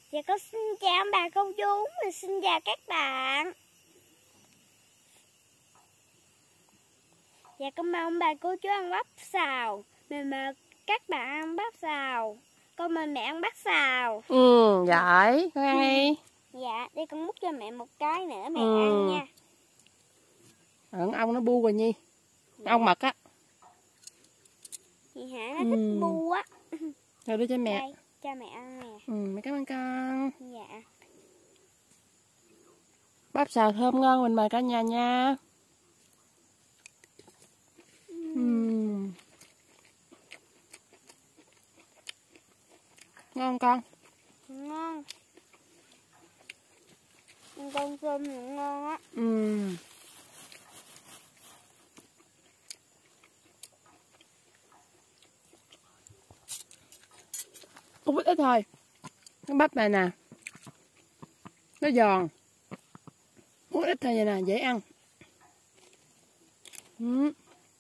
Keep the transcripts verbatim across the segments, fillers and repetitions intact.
Dạ con xin chào ông bà cô chú, và xin chào các bạn. Dạ con mời ông bà cô chú ăn bắp xào. Mình mời các bạn ăn bắp xào. Con mời mẹ ăn bắp xào. Ừ, giỏi, con ăn đi. Dạ, đây con múc cho mẹ một cái nữa, mẹ ừ. ăn nha. Ẩn ong nó bu rồi Nhi. Dạ. Ong mật á. Chị Hạ nó ừ. thích bu á. Rồi đưa cho mẹ. Đây, cho mẹ ăn nè. Ừ, mẹ cảm ơn con. Dạ. Bắp xào thơm ngon, mình mời cả nhà nha. Ừ. Uhm. Ngon con. Ngon. Con cơm thì ngon á. Ừ. Cũng ít thôi. Cái bắp này nè, nó giòn, cũng ít thôi vậy nè, dễ ăn. Ừ.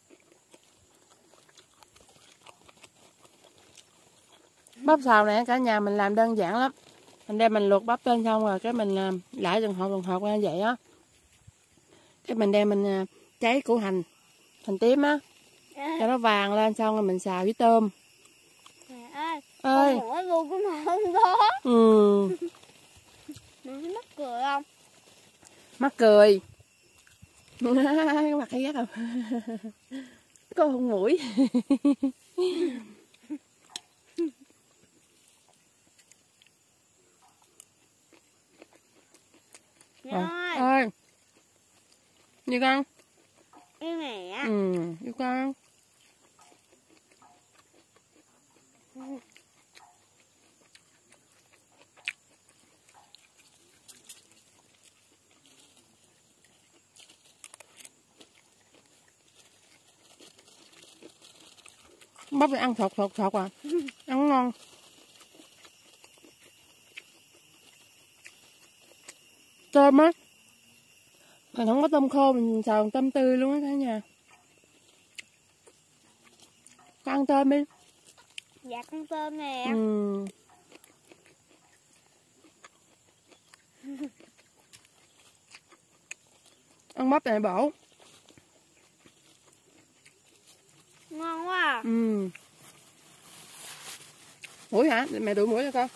Bắp xào này cả nhà mình làm đơn giản lắm. Mình đem mình luộc bắp lên xong rồi cái mình lại từng hột từng hột ra vậy á. Cái mình đem mình cháy củ hành hành tím á, cho nó vàng lên, xong rồi mình xào với tôm. Mẹ ơi, ơi. con mỗi luôn cái món đó. Ừ. Mẹ thấy mắc cười không? Mắc cười. Cái mặt hay ghét không? Có hôn mũi. Rồi. Ơi. Như con. Yêu mẹ. Ừ, yêu con. Bắp này ăn thọt thọt thọt à. Ăn ngon. Tôm á, mình không có tôm khô, mình xào tôm tươi luôn á cả nhà. Con ăn tôm đi. Dạ con tôm nè. Ừ. Ăn bắp này bổ. Ngon quá à. Ừ. Mũi hả? Mẹ đuổi mũi cho con.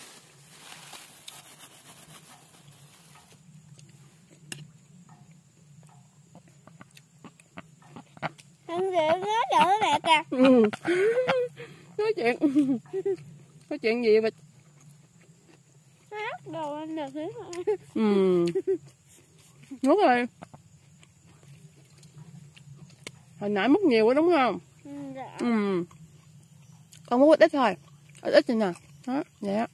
Ăn gì nói chuyện với mẹ kìa. Ừ. Nói chuyện. Nói chuyện gì vậy? Hát đồ anh được thế. Ừ. Đúng rồi. Hồi nãy mất nhiều quá đúng không? Ừ, dạ. Ừ. Con muốn ít ít thôi. Ít ít vậy nè. Đó, vậy á.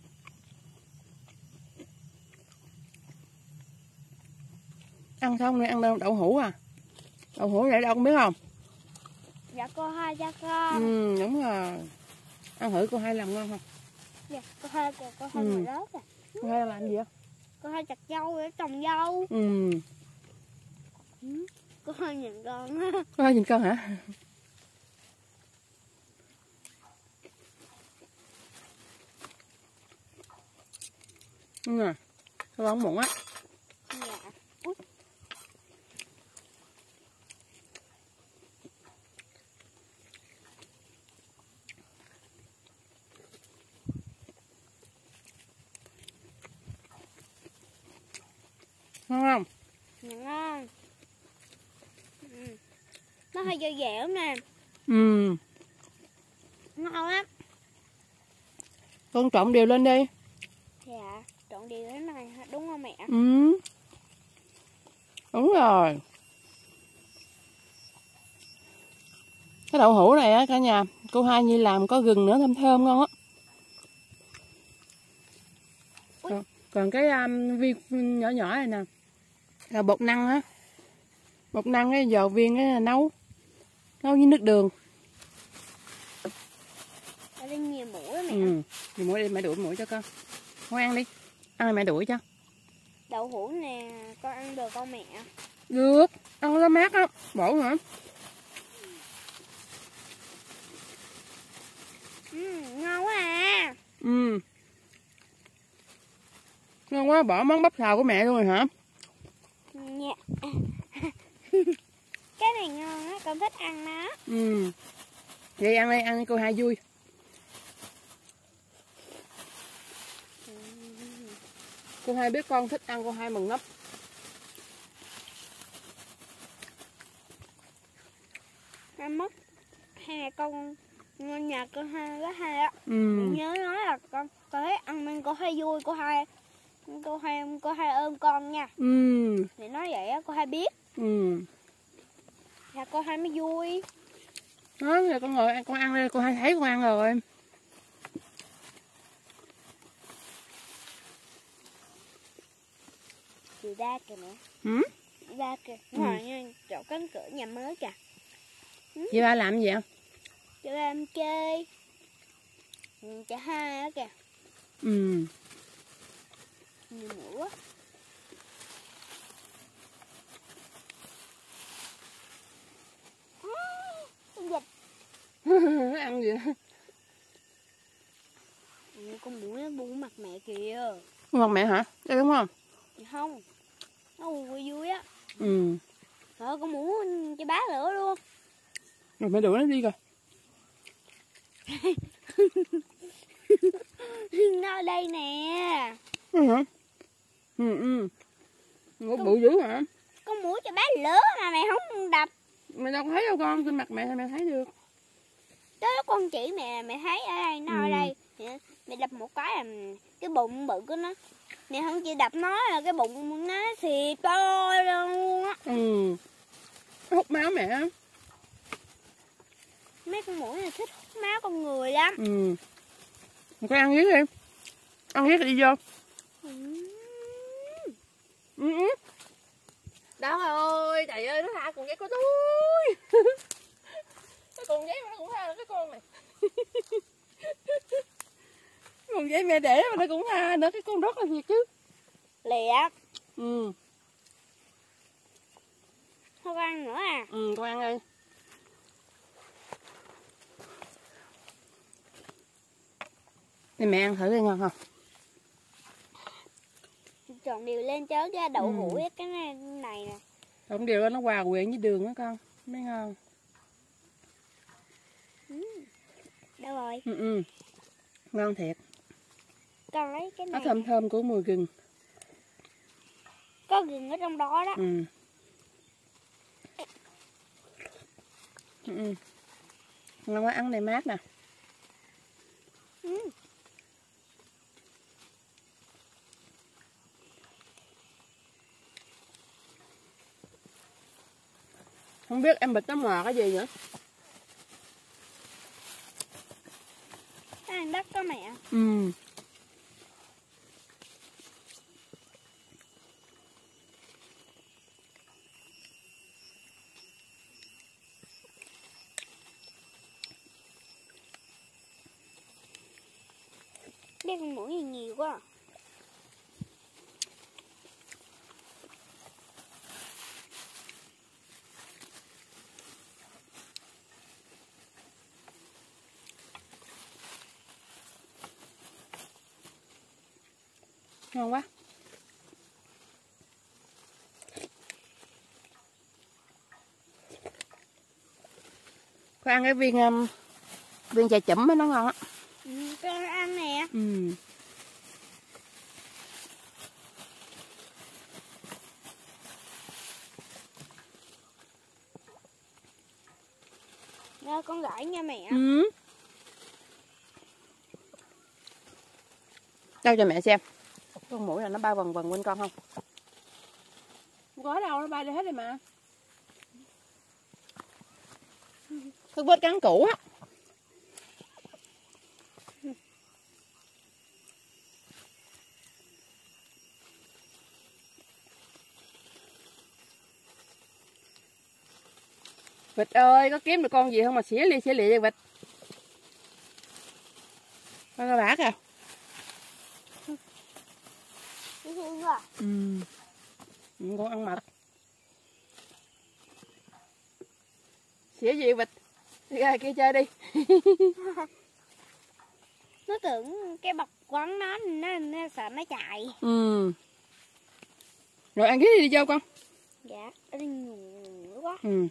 Ăn xong rồi ăn đậu, đậu hũ à. Đậu hũ vậy đâu con biết không? Dạ cô hai cho con. Ừ, đúng rồi. Ăn thử cô hai làm ngon không? Dạ cô hai cô, cô hai ừ. ngồi đó kìa. Cô hai làm gì vậy? Cô hai chặt dâu để trồng dâu. Ừ. Ừ. Cô hai nhìn con. Cô hai nhìn con hả? Ừ nè. Cô không muộn á. Dạ. Út. Ngon không? Dạ ngon. Ừ. Nó hơi dẻo dẻo nè. Ừ. Ngon lắm. Con trộn đều lên đi. Dạ, trộn đều thế này đúng không mẹ? Ừ. Đúng rồi. Cái đậu hũ này á cả nhà, cô hai Nhi làm có gừng nữa, thơm thơm ngon á. Còn, còn cái um, viên nhỏ nhỏ này nè là bột năng á. Bột năng cái dầu viên cái nấu nấu với nước đường. Ở đây nhiều mũi mẹ. Ừ, nhiều mũi đi, mẹ đuổi mũi cho con. Con ăn đi. Ăn rồi mẹ đuổi cho. Đậu hũ nè, con ăn được không mẹ? Được, ăn nó mát á, bổ hả? Ừ, ngon quá à. Ừ. Ngon quá, bỏ món bắp xào của mẹ luôn rồi hả? Dạ. Cái này ngon á, con thích ăn nó. Ừ. Vậy ăn đi, ăn đi cô Hai vui. Cô Hai biết con thích ăn, cô Hai mừng lắm. Ăn mất hay là con nhà cô Hai có Hai á. Ừ. Mình nhớ nói là con con thấy ăn nên cô Hai vui, cô Hai cô Hai cô Hai ơn con nha. Ừ. Để nói vậy á, cô Hai biết. Ừ. Là cô Hai mới vui. Đó, giờ con ngồi ăn, con ăn đi, cô Hai thấy con ăn rồi. Chị ra kìa mẹ. Ừ? Ra kìa, Ừ. ngồi nha, chỗ cánh cửa nhà mới kìa. Chị ba làm gì vậy? Chị ba em chơi. Ừ, chị Hai á kìa. Ừ. Nhiều nữa. Dịch. Ăn gì đó. Ừ, con bụng nó bu mặt mẹ kìa. Con mẹ hả? Đây đúng không? Dạ không, nó vui vui á. Ừ. Trời, con muốn cho bá lửa luôn. Rồi mẹ đuổi nó đi rồi. Nó đây nè. Ừ hả? Ừ ừ. Ngủ bự dữ hả? Con muốn cho bá lửa mà mẹ không đập. Mẹ đâu có thấy đâu con, trên mặt mẹ thì mẹ thấy được. Tới lúc con chỉ mẹ, mẹ thấy ở đây, nó Ừ. ở đây. Mẹ đập một cái là cái bụng bự của nó. Mẹ không chịu đập nó là cái bụng nó xì to luôn á. Ừ. Nó hút máu mẹ á. Mấy con muỗi này thích hút máu con người lắm. Ừ. Con ăn riết đi. Ăn riết đi vô. Ừ. Ừ ừ. Đâu ơi, trời ơi, nó tha con giấy của tôi. Cái con giấy mà nó cũng tha cái con này. Con giấy mẹ để mà nó cũng tha nữa, cái con rất là thiệt chứ. Liệt. Ừ. Không ăn nữa à. Ừ, con ăn đi. Thì mẹ ăn thử đi ngon không? Trộn đều lên chớ cái đậu Ừ. hũ cái này, này nè. Không điều đó nó hòa quyện với đường đó con. Mới ngon. Ừ. Đâu rồi? Ừ ừ. Ngon thiệt. Con lấy cái Nó này. thơm thơm của mùi gừng. Có gừng ở trong đó đó. Ừ. Ừ ừ. Ngon quá, ăn này mát nè. Ừ. Không biết em bịch nó mò cái gì nữa. Cái này đất có mẹ. Ừ. Cái con muỗi nhiều nhiều quá. Ngon quá. Con ăn cái viên um, viên chà chẩm nó ngon á. Ừ, con ăn nè. Ừ. Rồi con gửi nha mẹ. Ừ. Đâu cho mẹ xem. Con mũi là nó bay vần vần quanh con không? Không có đâu, nó bay đi hết rồi mà. Thức vết cắn cũ á. Vịt ơi, có kiếm được con gì không mà xỉa li xỉa lịa vậy vịt? Con cái bả kìa. Thương quá. Ừ. Ừ, con ăn mật. Xỉa gì vịt? Đi ra kia chơi đi. Nó tưởng cái bọc quấn nó, nó, nó sợ nó chạy. Ừ. Rồi ăn cái gì đi vô con? Dạ, nó đi nhùn quá. Ừ.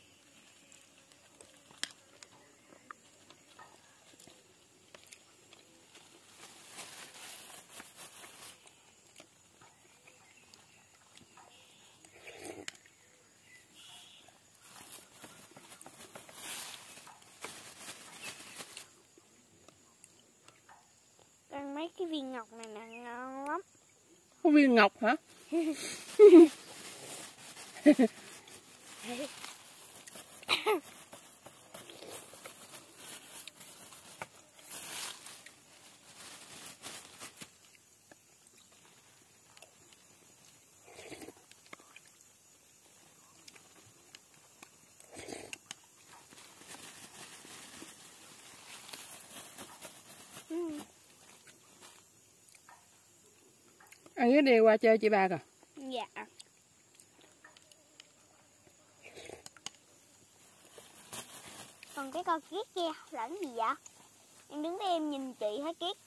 Ăn mấy cái viên ngọc này nè, ngon lắm. Có viên ngọc hả? Ừ. Ăn cái đi qua chơi chị ba kìa. Dạ. Còn cái con kiết kia là cái gì vậy? Em đứng đây em nhìn chị hả kiết?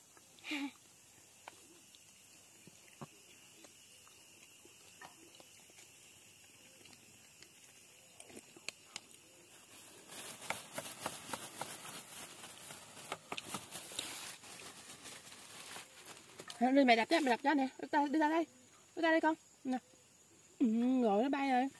Đi mẹ đập cho, mẹ đập cho nè. Đi ra, đi ra đây. Đi ra đây con. Nè. Ừ, rồi nó bay rồi.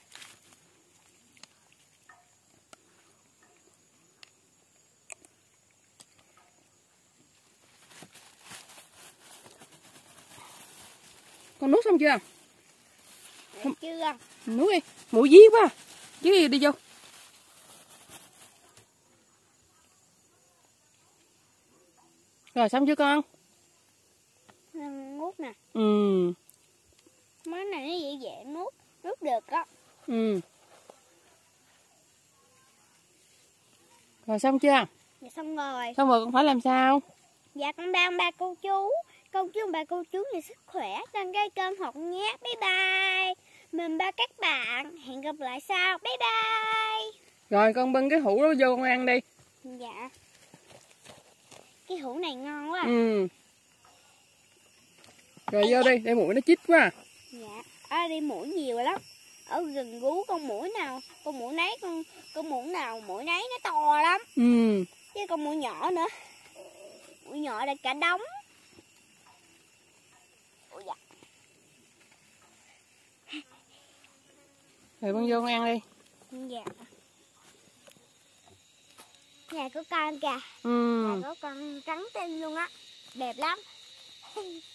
Con nuốt xong chưa? Không. Chưa. Nuốt đi. Mũi dí quá. Chứ gì đi vô. Rồi xong chưa con? Nuốt nè. Ừ. Món này nó dễ dễ nuốt. Nuốt được á. Ừ. Rồi xong chưa? Dạ xong rồi. Xong rồi con phải làm sao? Dạ con ba ba cô chú. Cô chú ba cô chú về sức khỏe. Đăng ký kênh Học nhé. Bye bye. Mình ba các bạn. Hẹn gặp lại sau. Bye bye. Rồi con bưng cái hũ đó vô con ăn đi. Dạ. Cái hũ này ngon quá. Ừ. Rồi vô đi, để muỗi nó chích quá. Dạ. Ở đây muỗi nhiều lắm. Ở gần gú con muỗi nào, con muỗi nấy con con muỗi nào muỗi nấy nó to lắm. Ừ. Chứ con muỗi nhỏ nữa. Muỗi nhỏ là cả đống. Ủa dạ. Rồi con vô con ăn đi. Dạ. Nhà của con kìa. Ừ. Nhà của con trắng tinh luôn á. Đẹp lắm.